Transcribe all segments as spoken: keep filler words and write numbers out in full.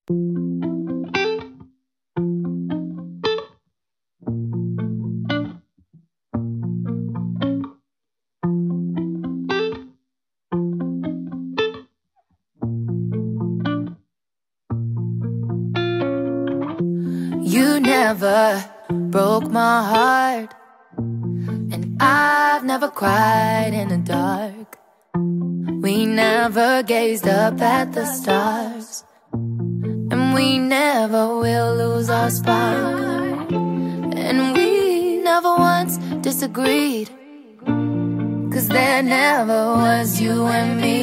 You never broke my heart, and I've never cried in the dark. We never gazed up at the stars, and we never will lose our spark. And we never once disagreed, 'cause there never was you and me.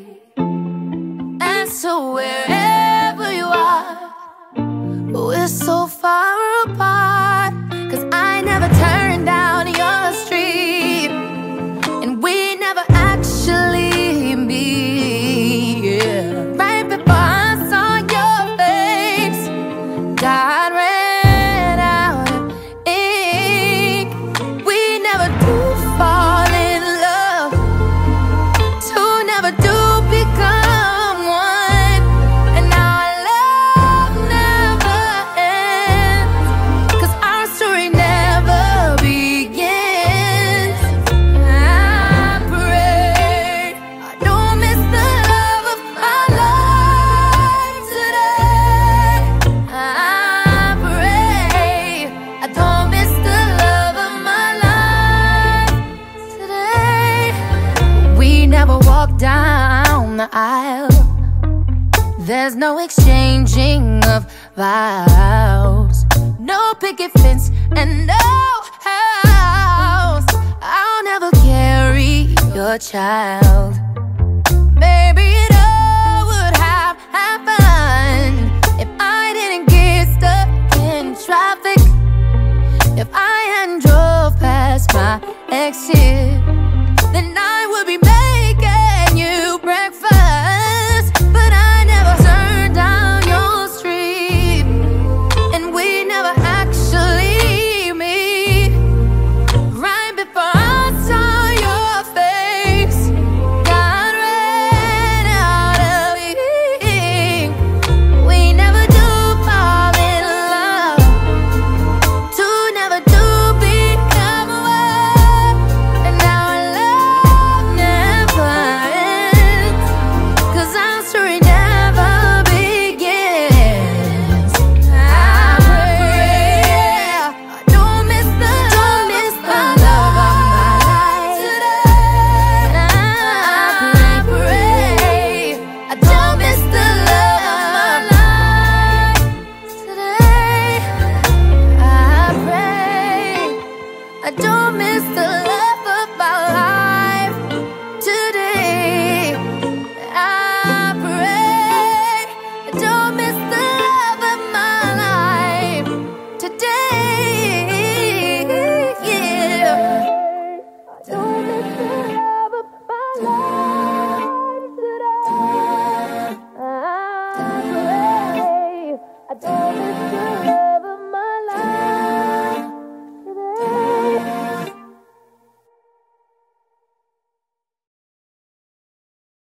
And so wherever you are, we're so far apart, 'cause I never turned down your street, and we never actually meet. Yeah. Right before I saw your face, God ran out of ink. We never do fall in love, two never do become one. And now our love never ends, 'cause our story never begins. I pray I don't miss the love of my life today. I pray I don't miss the love of my life today. We never walk down the aisle, there's no exchanging of vows, no picket fence and no house. I'll never carry your child. Maybe it all would have happened if I didn't get stuck in traffic, if I hadn't drove past my exit. Then I would be making you breakfast, but I never turned down your street, and we never actually meet. Right before I saw your face, God ran out of ink. We never do fall in love, two never do become one. And now our love never ends, 'cause our story never begins. I pray I don't miss the don't miss the love of my life today. I pray I don't miss the love of my life today. I pray I don't miss the love of my life today. I pray I don't miss the love of my life today. Yeah. I don't miss the love of my life today. I pray I don't